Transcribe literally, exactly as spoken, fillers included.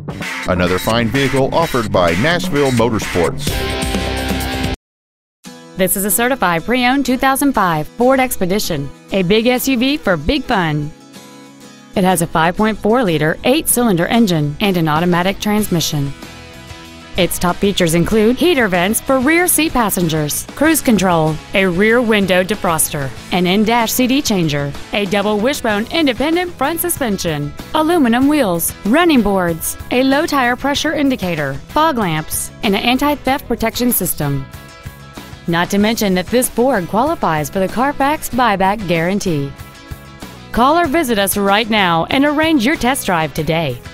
Another fine vehicle offered by Nashville Motorsports. This is a certified pre-owned two thousand five Ford Expedition, a big S U V for big fun. It has a five point four liter eight-cylinder engine and an automatic transmission. Its top features include heater vents for rear seat passengers, cruise control, a rear window defroster, an in-dash C D changer, a double wishbone independent front suspension, aluminum wheels, running boards, a low tire pressure indicator, fog lamps, and an anti-theft protection system. Not to mention that this Ford qualifies for the Carfax buyback guarantee. Call or visit us right now and arrange your test drive today.